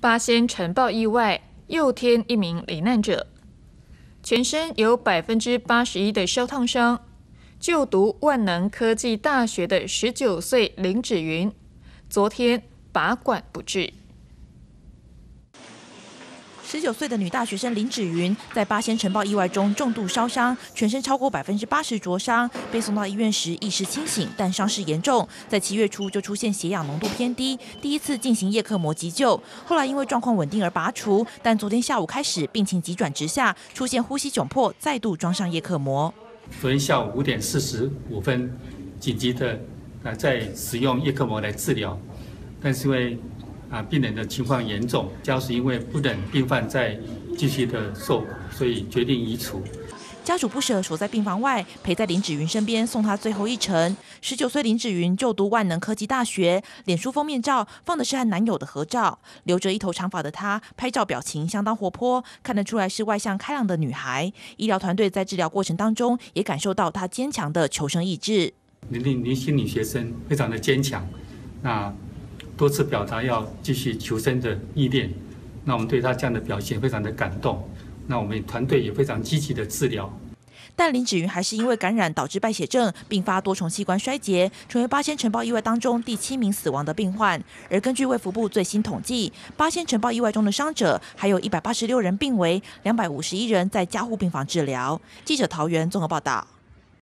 八仙尘爆意外，又添一名罹难者，全身有81%的烧烫伤。就读万能科技大学的19岁林芷云，昨天拔管不治。 19岁的女大学生林芷云在八仙尘爆意外中重度烧伤，全身超过80%灼伤，被送到医院时意识清醒，但伤势严重。在7月初就出现血氧浓度偏低，第一次进行叶克膜急救，后来因为状况稳定而拔除，但昨天下午开始病情急转直下，出现呼吸窘迫，再度装上叶克膜。 昨天下午5点45分，紧急的在使用叶克膜来治疗，但是因为病人的情况严重，家属因为不忍病患再继续的受苦，所以决定移除。 家属不舍，守在病房外，陪在林芷云身边，送她最后一程。19岁林芷云就读万能科技大学，脸书封面照放的是和男友的合照，留着一头长发的她，拍照表情相当活泼，看得出来是外向开朗的女孩。医疗团队在治疗过程当中，也感受到她坚强的求生意志。 年轻女学生非常的坚强，多次表达要继续求生的意念，那我们对她这样的表现非常的感动。那我们团队也非常积极的治疗， 但林芷云还是因为感染导致败血症，并发多重器官衰竭，成为八仙尘爆意外当中第7名死亡的病患。而根据卫福部最新统计，八仙尘爆意外中的伤者还有186人病危，251人在加护病房治疗。记者桃园综合报道。